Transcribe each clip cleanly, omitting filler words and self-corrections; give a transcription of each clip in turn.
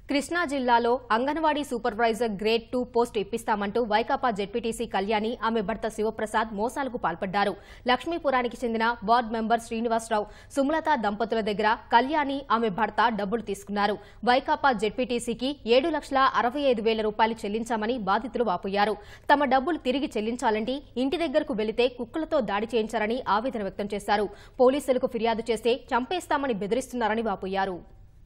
కృష్ణా జిల్లాలో Anganwadi supervisor grade 2 post ఇప్పిస్తామంటూ Vaikapa ZPTC Kalyani ఆమె భర్త శివప్రసాద్ మోసాలకు పాల్పడ్డారు. లక్ష్మీపురానికి చెందిన వార్డు మెంబర్ శ్రీనివాసరావు, సుమలత దంపతుల దగ్గర కళ్యాణి ఆమె భర్త డబ్బులు తీసుకున్నారు. వైకాపా జెడ్పీటీసీకి 7,65,000 రూపాయలు చెల్లించామని బాధితులు వాపోయారు. తమ డబ్బులు తిరిగి చెల్లించాలంటే ఇంటి దగ్గరకు వెళితే కుక్కలతో దాడి చేయించారని ఆవేదన వ్యక్తం చేశారు. పోలీసులకు ఫిర్యాదు చేస్తే చంపేస్తామని బెదిరిస్తున్నారని వాపోయారు.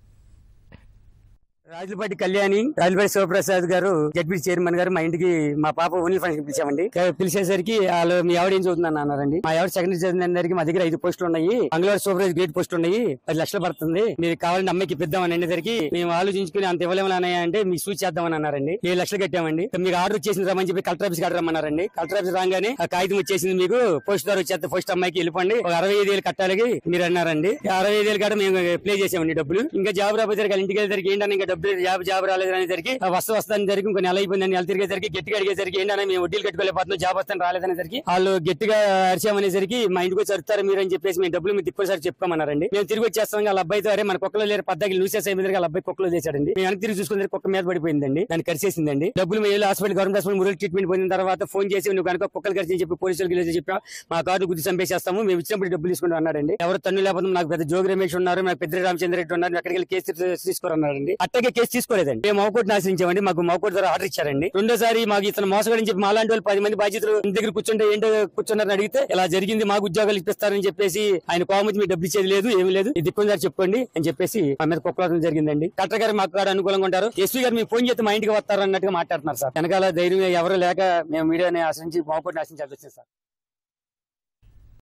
రాజులపాటి కళ్యాణి, రాజులపాటి శివప్రసాద్ గారు జడ్పీ చైర్మన్ గారు మా ఇంటికి మా పాప ఓన్లీ ఫంక్షన్ పిలిచామండి. పిలిచేసరికి వాళ్ళు మీ ఆవిడ ఏం చదువుతున్నాను అన్నారండి. మా ఆవిడ సెకండరీ చదివిన మా దగ్గర 5 పోస్టులు ఉన్నాయి, అంగన్వాడీ సూపర్వైజర్ గ్రేడ్ పోస్టులు ఉన్నాయి, 10 లక్షలు పడుతుంది, మీరు కావాలంటే అమ్మాయికి ఇప్పిద్దామని అనేసరికి మేము ఆలోచించుకుని అంత ఇవ్వలేమని అంటే మీకు సూచి చేద్దామని అన్నారండి. 7 లక్షలు కట్టామండి. మీకు ఆర్డర్ వచ్చేసింది రమ్మని చెప్పి కలెక్టర్ ఆఫీస్ కాడ రమ్మన్నారండి. కలెక్టర్ ఆఫీస్ రాగానే ఆ కాగితం వచ్చేసింది, మీకు పోస్ట్ ద్వారా వచ్చేస్తే ఫస్ట్ అమ్మాయికి వెళ్ళిపోండి, 65,000 కట్టాలి మీరు అన్నారండి. 65,000 కాడ మేము ప్లే చేసామండి డబ్బులు. ఇంకా జాబ్ రాబోయేసరికి ఇంటికి వెళ్ళేసరికి ఏంటన్నా ఇంకా డబ్బులు జాబ్ రాలేదనేసరికి వస్తాను జరిగి ఇంకో నెల అయిపోయిందని నెల తిరిగేసరికి గట్టిగా అడిగేసరికి ఏంటన్నా మేము వడ్డీలు కట్టుకోలేకపోతున్నాం, జాబ్ వస్తాను రాలేదనేసరికి వాళ్ళు గట్టిగా అరిచామనేసరికి మా ఇంటికి వచ్చి అరుతారు మీరు అని చెప్పేసి మేము డబ్బులు మీరు తిప్పేసారి చెప్పుకోమన్నారండి. మేము తిరిగి వచ్చేస్తాం, వాళ్ళ అబ్బాయితో అరే మన కుక్కలో లేరు పద్దాకి లూసేస్ అయిపోయింది, వాళ్ళ అబ్బాయి కుక్కలో చేశాడండి. మేము వెనక్కి తిరిగి చూసుకుని కుక్క మీద పడిపోయిందండి, దాన్ని కరిచేసిందండి. డబ్బులు మేము hospital government hospital Murali treatment పోయిన తర్వాత ఫోన్ చేసి నువ్వు కనుక కుక్కలు కరిచి చెప్పి పోలీసులకు చెప్పా మా కార్డు గుర్తు చంపేసేస్తాము, మేము ఇచ్చినప్పుడు డబ్బులు తీసుకుంటాం అన్నాడండి. ఎవరు తన్ను లేకపోతే నాకు పెద్ద జోగి రమేష్ ఉన్నారు, నాకు పెద్ద రామచంద్ర రెడ్డి ఉన్నారు, ఎక్కడికి వెళ్ళి కేసు తీసుకోరన్నారండి. అట్టగే కేసు తీసుకోలేదండి. మేము మౌకోట్ ఆశ్రయించామండి, మాకు మౌకోట్ ద్వారా ఆర్డర్ ఇచ్చారండి. రెండోసారి మాకు ఇతను మోసగాడని చెప్పి మాలాంటి వాళ్ళు 10 మంది బాధ్యతలు ఇంటి దగ్గర కూర్చుంటే ఏంటో కూర్చున్నారని అడిగితే ఇలా జరిగింది, మాకు ఉద్యోగాలు ఇప్పిస్తారని చెప్పేసి ఆయన కోపం మీ డబ్బులు ఇచ్చేది లేదు, ఏమీ లేదు, ఇది దిక్కుందారు చెప్పుకోండి అని చెప్పేసి మా మీద కుక్కలాటం జరిగిందండి. కలెక్టర్ గారు మాకు అనుకూలంగా ఉంటారు, ఎస్పీ గారు మీకు ఫోన్ చేస్తే మా ఇంటికి వస్తారు అన్నట్టుగా మాట్లాడుతున్నారు సార్. వెనకాల ధైర్యం ఎవరు లేక మేము మీడియాని ఆశ్రయించి మౌకోట్ని ఆశ్రయించాల్సి వచ్చింది సార్.